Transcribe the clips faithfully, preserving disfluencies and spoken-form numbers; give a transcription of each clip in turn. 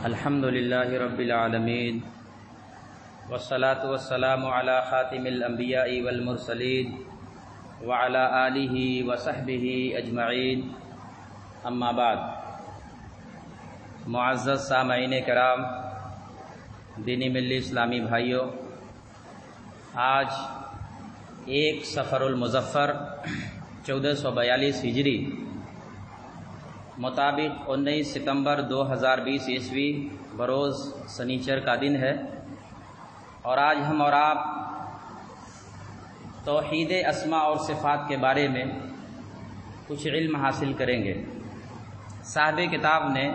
الحمد للہ رب العالمین والصلاة والسلام علی خاتم الانبیاء والمرسلین وعلی آلہ وصحبہ اجمعین، اما بعد۔ معزز سامعین کرام، دینی ملی اسلامی بھائیوں، آج ایک صفر المظفر چودہ سو بیالیس ہجری مطابق انیس ستمبر دو ہزار بیس عیسوی بروز سنیچر کا دن ہے، اور آج ہم اور آپ توحید اسماء اور صفات کے بارے میں کچھ علم حاصل کریں گے۔ صاحب کتاب نے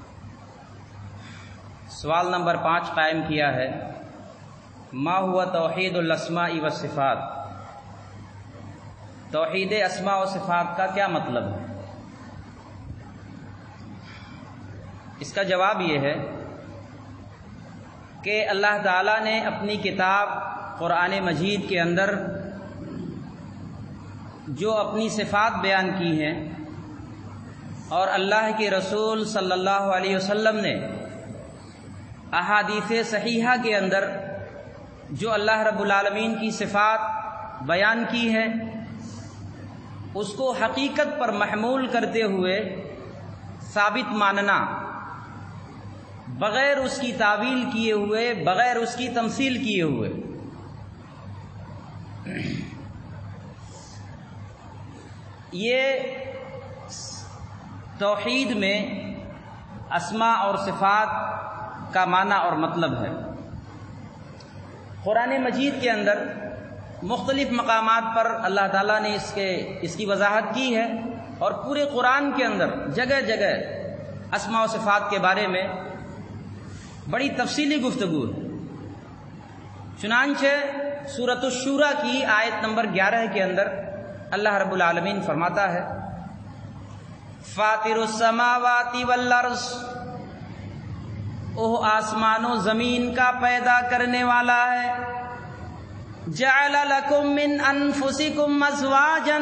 سوال نمبر پانچ قائم کیا ہے، ما ہوا توحید الاسماء والصفات؟ توحید اسماء و صفات کا کیا مطلب ہے؟ اس کا جواب یہ ہے کہ اللہ تعالیٰ نے اپنی کتاب قرآن مجید کے اندر جو اپنی صفات بیان کی ہیں، اور اللہ کے رسول صلی اللہ علیہ وسلم نے احادیث صحیحہ کے اندر جو اللہ رب العالمین کی صفات بیان کی ہے، اس کو حقیقت پر محمول کرتے ہوئے ثابت ماننا، بغیر اس کی تعویل کیے ہوئے، بغیر اس کی تمثیل کیے ہوئے۔ یہ توحید میں اسماء اور صفات کا معنی اور مطلب ہے۔ قرآن مجید کے اندر مختلف مقامات پر اللہ تعالیٰ نے اس کے اس کی وضاحت کی ہے، اور پورے قرآن کے اندر جگہ جگہ اسماء و صفات کے بارے میں بڑی تفصیلی گفتگو ہے۔ چنانچہ سورۃ الشورى کی آیت نمبر گیارہ کے اندر اللہ رب العالمین فرماتا ہے، فاطر السماوات والارض، وہ آسمان و زمین کا پیدا کرنے والا ہے، جعل لکم من انفسکم ازواجا،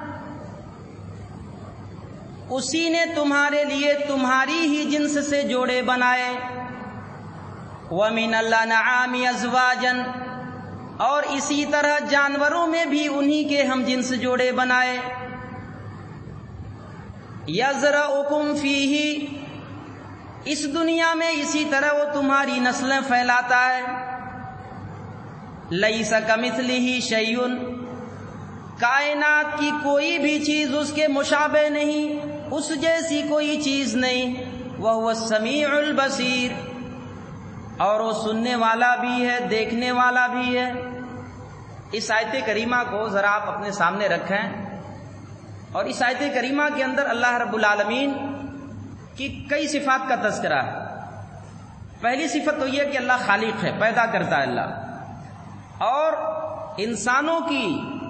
اسی نے تمہارے لیے تمہاری ہی جنس سے جوڑے بنائے، وَمِنَ الْأَنْعَامِ أَزْوَاجًا، اور اسی طرح جانوروں میں بھی انہی کے ہم جنس جوڑے بنائے، يَزْرَعُكُمْ فِيهِ، اس دنیا میں اسی طرح وہ تمہاری نسلیں پھیلاتا ہے، لَيْسَ كَمِثْلِهِ شَيْءٌ، کائنات کی کوئی بھی چیز اس کے مشابہ نہیں، اس جیسی کوئی چیز نہیں، وَهُوَ السَّمِيعُ الْبَصِيرُ، اور وہ سننے والا بھی ہے، دیکھنے والا بھی ہے۔ اس آیت کریمہ کو ذرا آپ اپنے سامنے رکھیں، اور اس آیت کریمہ کے اندر اللہ رب العالمین کی کئی صفات کا تذکرہ ہے۔ پہلی صفت تو یہ کہ اللہ خالق ہے، پیدا کرتا ہے اللہ، اور انسانوں کی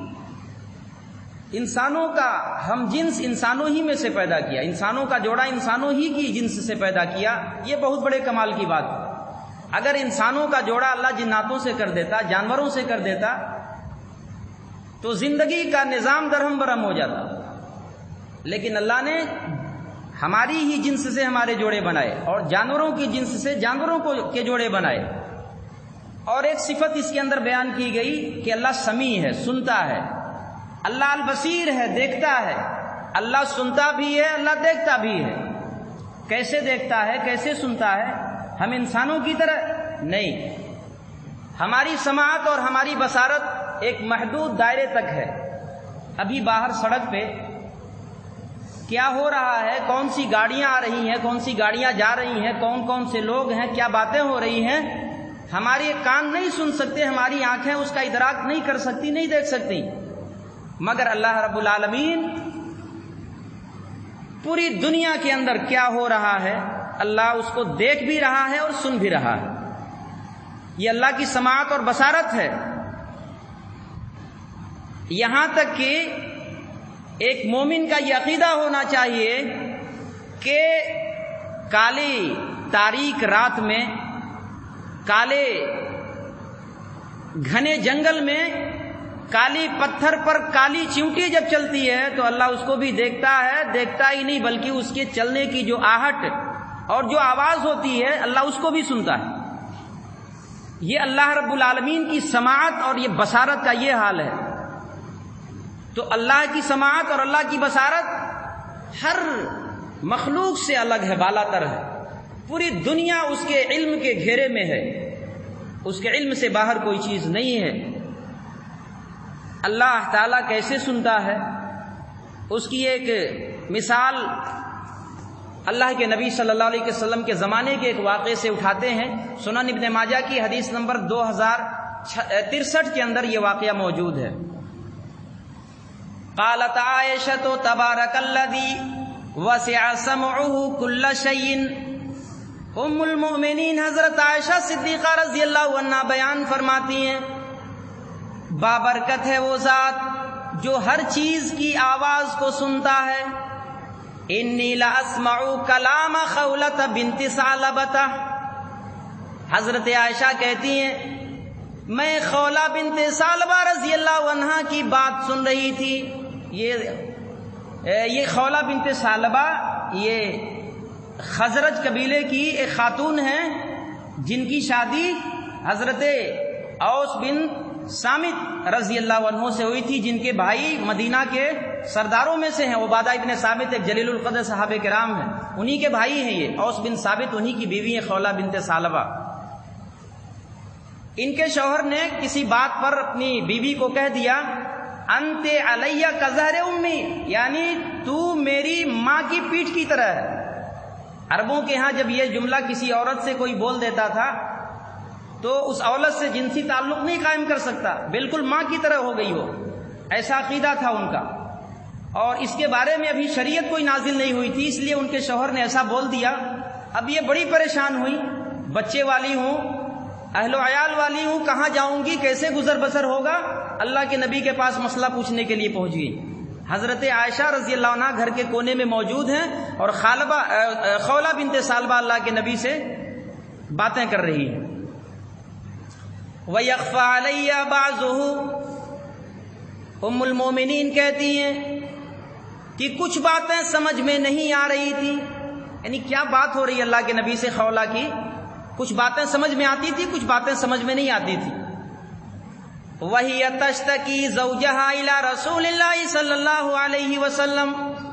انسانوں کا ہم جنس انسانوں ہی میں سے پیدا کیا، انسانوں کا جوڑا انسانوں ہی کی جنس سے پیدا کیا۔ یہ بہت بڑے کمال کی بات ہے۔ اگر انسانوں کا جوڑا اللہ جناتوں سے کر دیتا، جانوروں سے کر دیتا، تو زندگی کا نظام درہم برہم ہو جاتا، لیکن اللہ نے ہماری ہی جنس سے ہمارے جوڑے بنائے، اور جانوروں کی جنس سے جانوروں کو کے جوڑے بنائے۔ اور ایک صفت اس کے اندر بیان کی گئی کہ اللہ سمیع ہے، سنتا ہے، اللہ البصیر ہے، دیکھتا ہے۔ اللہ سنتا بھی ہے، اللہ دیکھتا بھی ہے۔ کیسے دیکھتا ہے، کیسے سنتا ہے؟ ہم انسانوں کی طرح نہیں، ہماری سماعت اور ہماری بصارت ایک محدود دائرے تک ہے۔ ابھی باہر سڑک پہ کیا ہو رہا ہے، کون سی گاڑیاں آ رہی ہیں، کون سی گاڑیاں جا رہی ہیں، کون کون سے لوگ ہیں، کیا باتیں ہو رہی ہیں، ہمارے کان نہیں سن سکتے، ہماری آنکھیں اس کا ادراک نہیں کر سکتی، نہیں دیکھ سکتی، مگر اللہ رب العالمین پوری دنیا کے اندر کیا ہو رہا ہے اللہ اس کو دیکھ بھی رہا ہے اور سن بھی رہا ہے۔ یہ اللہ کی سماعت اور بصارت ہے۔ یہاں تک کہ ایک مومن کا یہ عقیدہ ہونا چاہیے کہ کالی تاریک رات میں، کالے گھنے جنگل میں کالی پتھر پر کالی چیونٹی جب چلتی ہے تو اللہ اس کو بھی دیکھتا ہے، دیکھتا ہی نہیں بلکہ اس کے چلنے کی جو آہٹ اور جو آواز ہوتی ہے اللہ اس کو بھی سنتا ہے۔ یہ اللہ رب العالمین کی سماعت اور یہ بصارت کا یہ حال ہے۔ تو اللہ کی سماعت اور اللہ کی بصارت ہر مخلوق سے الگ ہے، بالا تر ہے۔ پوری دنیا اس کے علم کے گھیرے میں ہے، اس کے علم سے باہر کوئی چیز نہیں ہے۔ اللہ تعالیٰ کیسے سنتا ہے اس کی ایک مثال اللہ کے نبی صلی اللہ علیہ وسلم کے زمانے کے ایک واقعے سے اٹھاتے ہیں۔ سنن ابن ماجہ کی حدیث نمبر دو ہزار ترسٹھ کے اندر یہ واقعہ موجود ہے۔ قالت عائشۃ تبارک الذی وسع سمعہ کل شیء۔ ام المؤمنین حضرت عائشہ صدیقہ رضی اللہ عنہا بیان فرماتی ہیں، بابرکت ہے وہ ذات جو ہر چیز کی آواز کو سنتا ہے۔ انی لاسمع کلام خولۃ بنت ثعلبۃ۔ حضرت عائشہ کہتی ہیں میں خولہ بنت ثعلبہ رضی اللہ عنہا کی بات سن رہی تھی۔ یہ یہ خولہ بنت ثعلبہ یہ خزرج قبیلے کی ایک خاتون ہیں جن کی شادی حضرت اوس بن صامت رضی اللہ عنہ سے ہوئی تھی، جن کے بھائی مدینہ کے سرداروں میں سے ہیں۔ عبادہ ابن ثابت ایک جلیل القدر صحابہ کرام ہیں، انہی کے بھائی ہیں یہ اوس بن ثابت، انہی کی بیوی ہیں خولہ بنت ثعلبہ۔ ان کے شوہر نے کسی بات پر اپنی بیوی کو کہہ دیا انت علیہ کظہر امی، یعنی تو میری ماں کی پیٹھ کی طرح ہے۔ عربوں کے ہاں جب یہ جملہ کسی عورت سے کوئی بول دیتا تھا تو اس عورت سے جنسی تعلق نہیں قائم کر سکتا، بالکل ماں کی طرح ہو گئی ہو، ایسا عقیدہ تھا ان کا۔ اور اس کے بارے میں ابھی شریعت کوئی نازل نہیں ہوئی تھی، اس لیے ان کے شوہر نے ایسا بول دیا۔ اب یہ بڑی پریشان ہوئی، بچے والی ہوں، اہل و عیال والی ہوں، کہاں جاؤں گی، کیسے گزر بسر ہوگا؟ اللہ کے نبی کے پاس مسئلہ پوچھنے کے لیے پہنچ گئی۔ حضرت عائشہ رضی اللہ عنہ گھر کے کونے میں موجود ہیں اور خالبہ خولہ بنت ثعلبہ اللہ کے نبی سے باتیں کر رہی ہیں۔ وَيَخْفَى عَلَيَّ بَعْضُهُ۔ ام المومنین کہتی ہیں کہ کچھ باتیں سمجھ میں نہیں آ رہی تھی، یعنی کیا بات ہو رہی ہے اللہ کے نبی سے خولہ کی، کچھ باتیں سمجھ میں آتی تھی، کچھ باتیں سمجھ میں نہیں آتی تھی۔ وَهِيَ تَشْتَكِي زَوْجَهَا إِلَى رَسُولِ اللَّهِ صلی اللہ علیہ وسلم۔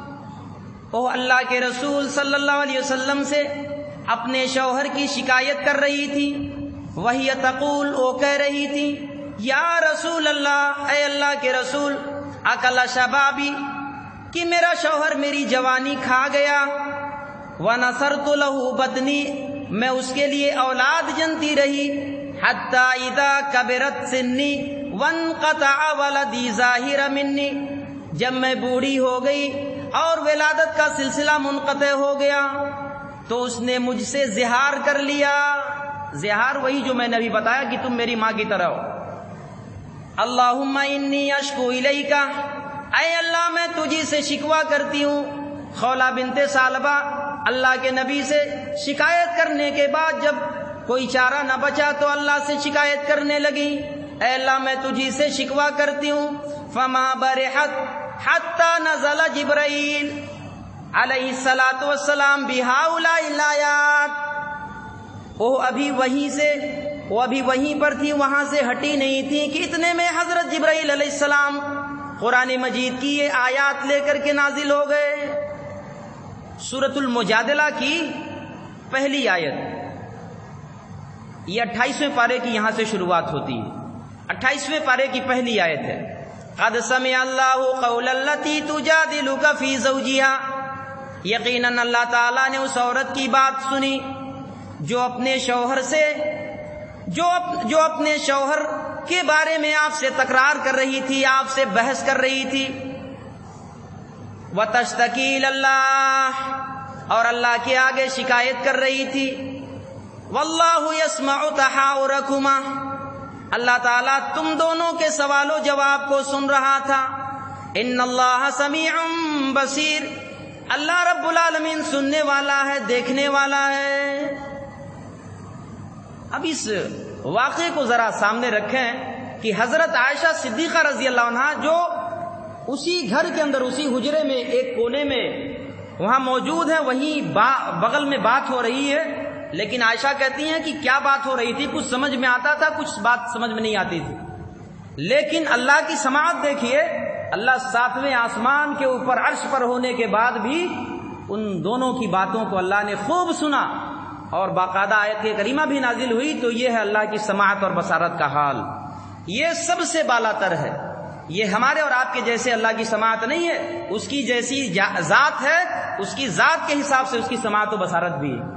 وہ اللہ کے رسول صلی اللہ علیہ وسلم سے اپنے شوہر کی شکایت کر رہی تھی۔ وَهِيَ تَقُولُ، وہ کہہ رہی تھی یا رسول اللہ، اے اللہ کے رسول، اکل شبابی، کہ میرا شوہر میری جوانی کھا گیا، وَنَصَرْتُ لَهُ بَطْنِي، میں اس کے لیے اولاد جنتی رہی، حَتَّى إِذَا كَبِرَتْ سِنِّي وَانْقَطَعَ وَلَدِي ظَاهِرًا مِنِّي، جب میں بوڑھی ہو گئی اور ولادت کا سلسلہ منقطع ہو گیا تو اس نے مجھ سے زہار کر لیا۔ زہار وہی جو میں نے ابھی بتایا کہ تم میری ماں کی طرح ہو۔ اللہم انی اشکو الیک، اے اللہ میں تجھی سے شکوہ کرتی ہوں۔ خولہ بنت ثعلبہ اللہ کے نبی سے شکایت کرنے کے بعد جب کوئی چارہ نہ بچا تو اللہ سے شکایت کرنے لگی، اے اللہ میں تجھی سے شکوہ کرتی ہوں۔ فما برحت حتی نزل جبرائیل علیہ الصلاۃ والسلام بہؤلاء الآیات۔ وہ ابھی وہیں سے وہ ابھی وہیں پر تھی، وہاں سے ہٹی نہیں تھی کہ اتنے میں حضرت جبرائیل علیہ السلام قرآن مجید کی یہ آیات لے کر کے نازل ہو گئے۔ سورۃ المجادلہ کی پہلی آیت، یہ اٹھائیسویں پارے کی یہاں سے شروعات ہوتی ہے۔ اٹھائیسویں پارے کی پہلی آیت ہے، قد سمع اللہ قول التی تجادلک فی زوجہا، یقیناً اللہ تعالیٰ نے اس عورت کی بات سنی جو اپنے شوہر سے جو جو اپنے شوہر کے بارے میں آپ سے تکرار کر رہی تھی، آپ سے بحث کر رہی تھی۔ وتشتکی الی اللہ، اور اللہ کے آگے شکایت کر رہی تھی۔ واللہ یسمع تحاورکما، اللہ تعالیٰ تم دونوں کے سوال و جواب کو سن رہا تھا۔ ان اللہ سمیع بصیر، اللہ رب العالمین سننے والا ہے، دیکھنے والا ہے۔ اب اس واقعے کو ذرا سامنے رکھیں کہ حضرت عائشہ صدیقہ رضی اللہ عنہا جو اسی گھر کے اندر، اسی حجرے میں ایک کونے میں وہاں موجود ہیں، وہیں بغل میں بات ہو رہی ہے، لیکن عائشہ کہتی ہیں کہ کیا بات ہو رہی تھی، کچھ سمجھ میں آتا تھا، کچھ بات سمجھ میں نہیں آتی تھی، لیکن اللہ کی سماعت دیکھیے، اللہ ساتویں آسمان کے اوپر عرش پر ہونے کے بعد بھی ان دونوں کی باتوں کو اللہ نے خوب سنا، اور باقاعدہ آیت کریمہ بھی نازل ہوئی، تو یہ ہے اللہ کی سماعت اور بصارت کا حال، یہ سب سے بالا تر ہے، یہ ہمارے اور آپ کے جیسے اللہ کی سماعت نہیں ہے، اس کی جیسی ذات ہے، اس کی ذات کے حساب سے اس کی سماعت و بصارت بھی ہے۔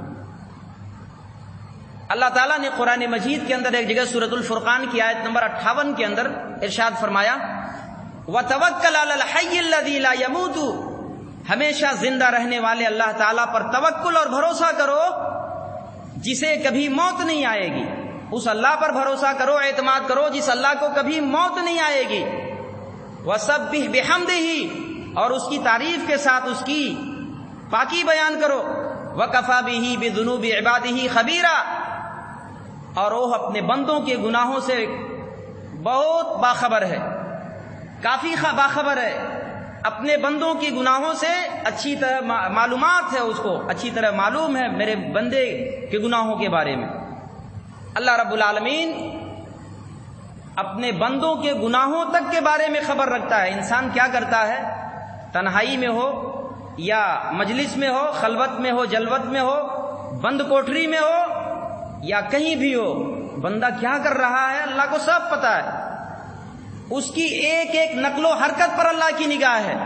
اللہ تعالیٰ نے قرآن مجید کے اندر ایک جگہ سورۃ الفرقان کی آیت نمبر اٹھاون کے اندر ارشاد فرمایا، وَتَوَكَّلْ عَلَى الْحَيِّ الَّذِي لَا يَمُوتُ، ہمیشہ زندہ رہنے والے اللہ تعالیٰ پر توکل اور بھروسہ کرو جسے کبھی موت نہیں آئے گی، اس اللہ پر بھروسہ کرو، اعتماد کرو جس اللہ کو کبھی موت نہیں آئے گی، وَسَبِّحْ بِحَمْدِهِ، اور اس کی تعریف کے ساتھ اس کی پاکی بیان کرو، وَكَفَى بِهِ بِذُنُوبِ عِبَادِهِ خَبِيرًا، اور وہ اپنے بندوں کے گناہوں سے بہت باخبر ہے، کافی باخبر ہے، اپنے بندوں کے گناہوں سے اچھی طرح معلومات ہے، اس کو اچھی طرح معلوم ہے میرے بندے کے گناہوں کے بارے میں۔ اللہ رب العالمین اپنے بندوں کے گناہوں تک کے بارے میں خبر رکھتا ہے۔ انسان کیا کرتا ہے، تنہائی میں ہو یا مجلس میں ہو، خلوت میں ہو، جلوت میں ہو، بند کوٹری میں ہو یا کہیں بھی ہو، بندہ کیا کر رہا ہے اللہ کو سب پتہ ہے، اس کی ایک ایک نقل و حرکت پر اللہ کی نگاہ ہے۔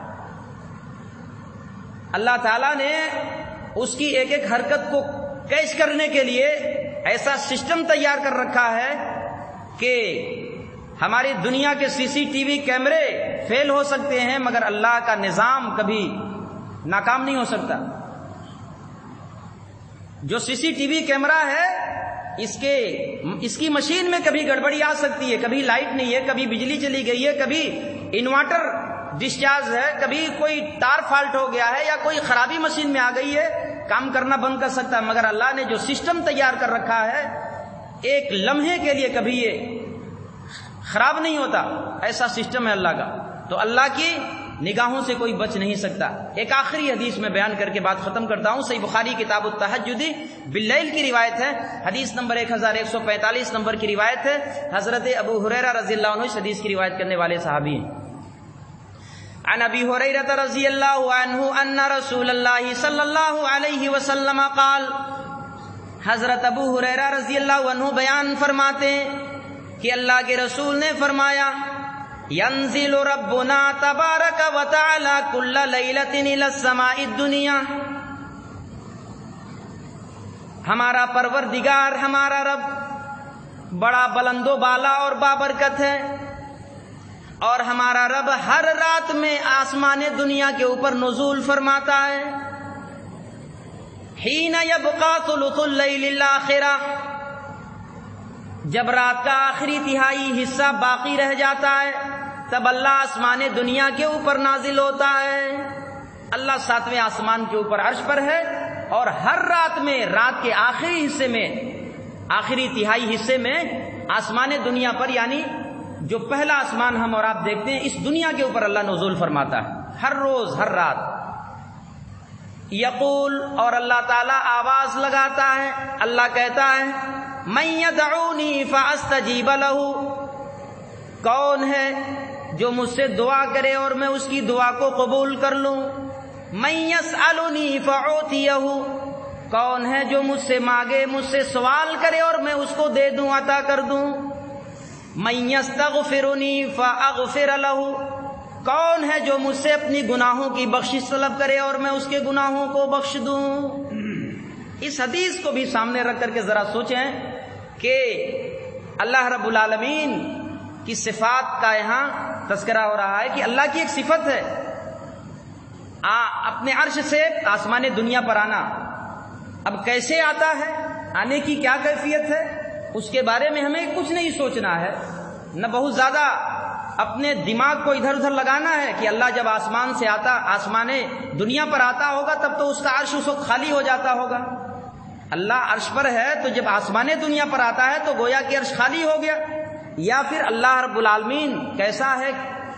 اللہ تعالیٰ نے اس کی ایک ایک حرکت کو کیچ کرنے کے لیے ایسا سسٹم تیار کر رکھا ہے کہ ہماری دنیا کے سی سی ٹی وی کیمرے فیل ہو سکتے ہیں مگر اللہ کا نظام کبھی ناکام نہیں ہو سکتا۔ جو سی سی ٹی وی کیمرہ ہے، اس کے اس کی مشین میں کبھی گڑبڑی آ سکتی ہے، کبھی لائٹ نہیں ہے، کبھی بجلی چلی گئی ہے، کبھی انورٹر ڈسچارج ہے، کبھی کوئی تار فالٹ ہو گیا ہے یا کوئی خرابی مشین میں آ گئی ہے، کام کرنا بند کر سکتا ہے، مگر اللہ نے جو سسٹم تیار کر رکھا ہے ایک لمحے کے لیے کبھی یہ خراب نہیں ہوتا، ایسا سسٹم ہے اللہ کا، تو اللہ کی نگاہوں سے کوئی بچ نہیں سکتا۔ ایک آخری حدیث میں بیان کر کے بات ختم کرتا ہوں، صحیح بخاری کتاب التہجد باللیل کی روایت ہے، حدیث نمبر ایک ہزار ایک سو پینتالیس نمبر کی روایت ہے، حضرت ابو ہریرہ رضی اللہ عنہ اس حدیث کی روایت کرنے والے صحابی ہیں۔ عن ابی ہریرہ رضی اللہ عنہ ان رسول اللہ صلی اللہ علیہ وسلم قال، حضرت ابو ہریرہ رضی اللہ عنہ بیان فرماتے ہیں کہ اللہ کے رسول نے فرمایا، ينزل ربنا تبارک و تعالی کل لیلۃ الی السماء الدنیا، ہمارا پروردگار ہمارا رب بڑا بلند و بالا اور بابرکت ہے، اور ہمارا رب ہر رات میں آسمان دنیا کے اوپر نزول فرماتا ہے۔ حین یبقى ثلث اللیل الاخرہ، جب رات کا آخری تہائی حصہ باقی رہ جاتا ہے تب اللہ آسمان دنیا کے اوپر نازل ہوتا ہے۔ اللہ ساتویں آسمان کے اوپر عرش پر ہے، اور ہر رات میں رات کے آخری حصے میں آخری تہائی حصے میں آسمان دنیا پر، یعنی جو پہلا آسمان ہم اور آپ دیکھتے ہیں، اس دنیا کے اوپر اللہ نزول فرماتا ہے ہر روز ہر رات۔ یقول، اور اللہ تعالیٰ آواز لگاتا ہے، اللہ کہتا ہے، من یدعونی فاستجیب لہ، کون ہے جو مجھ سے دعا کرے اور میں اس کی دعا کو قبول کر لوں۔ من یسألنی فاعطیہ، کون ہے جو مجھ سے مانگے، مجھ سے سوال کرے اور میں اس کو دے دوں، عطا کر دوں۔ من یستغفرنی فاغفر لہ، کون ہے جو مجھ سے اپنی گناہوں کی بخشش طلب کرے اور میں اس کے گناہوں کو بخش دوں۔ اس حدیث کو بھی سامنے رکھ کر کے ذرا سوچیں کہ اللہ رب العالمین کی صفات کا یہاں تذکرہ ہو رہا ہے کہ اللہ کی ایک صفت ہے آ, اپنے عرش سے آسمان دنیا پر آنا۔ اب کیسے آتا ہے، آنے کی کیا کیفیت ہے، اس کے بارے میں ہمیں کچھ نہیں سوچنا ہے، نہ بہت زیادہ اپنے دماغ کو ادھر ادھر لگانا ہے کہ اللہ جب آسمان سے آتا آسمان دنیا پر آتا ہوگا تب تو اس کا عرش اس وقت خالی ہو جاتا ہوگا۔ اللہ عرش پر ہے تو جب آسمان دنیا پر آتا ہے تو گویا کہ عرش خالی ہو گیا، یا پھر اللہ رب العالمین کیسا ہے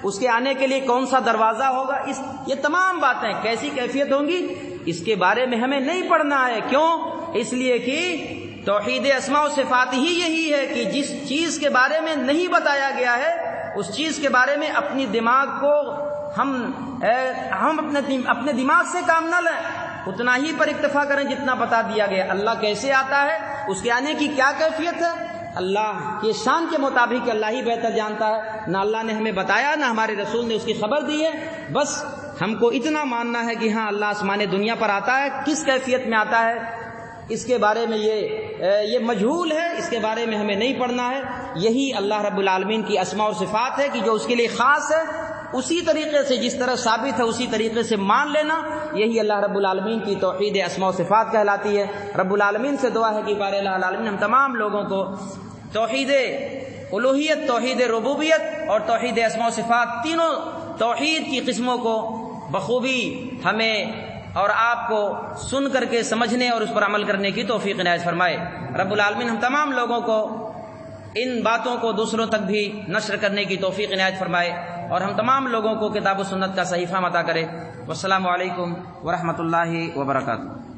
اس کے آنے کے لیے کون سا دروازہ ہوگا، اس یہ تمام باتیں کیسی کیفیت ہوں گی اس کے بارے میں ہمیں نہیں پڑھنا ہے۔ کیوں؟ اس لیے کہ توحید اسماء و صفات ہی یہی ہے کہ جس چیز کے بارے میں نہیں بتایا گیا ہے اس چیز کے بارے میں اپنی دماغ کو ہم ہم اپنے اپنے دماغ سے کام نہ لیں، اتنا ہی پر اکتفا کریں جتنا بتا دیا گیا۔ اللہ کیسے آتا ہے، اس کے آنے کی کیا کیفیت ہے، اللہ کے شان کے مطابق اللہ ہی بہتر جانتا ہے۔ نہ اللہ نے ہمیں بتایا، نہ ہمارے رسول نے اس کی خبر دی ہے، بس ہم کو اتنا ماننا ہے کہ ہاں اللہ آسمان دنیا پر آتا ہے، کس کیفیت میں آتا ہے اس کے بارے میں یہ یہ مجہول ہے، اس کے بارے میں ہمیں نہیں پڑھنا ہے۔ یہی اللہ رب العالمین کی اسماء اور صفات ہے کہ جو اس کے لیے خاص ہے اسی طریقے سے جس طرح ثابت ہے اسی طریقے سے مان لینا، یہی اللہ رب العالمین کی توحید اسماء و صفات کہلاتی ہے۔ رب العالمین سے دعا ہے کہ بارے اللہ العالمین ہم تمام لوگوں کو توحید الوہیت، توحید ربوبیت اور توحید اسماء و صفات تینوں توحید کی قسموں کو بخوبی ہمیں اور آپ کو سن کر کے سمجھنے اور اس پر عمل کرنے کی توفیق عنایت فرمائے۔ رب العالمین ہم تمام لوگوں کو ان باتوں کو دوسروں تک بھی نشر کرنے کی توفیق عنایت فرمائے اور ہم تمام لوگوں کو کتاب و سنت کا صحیح فہم عطا کرے۔ والسلام علیکم ورحمۃ اللہ وبرکاتہ۔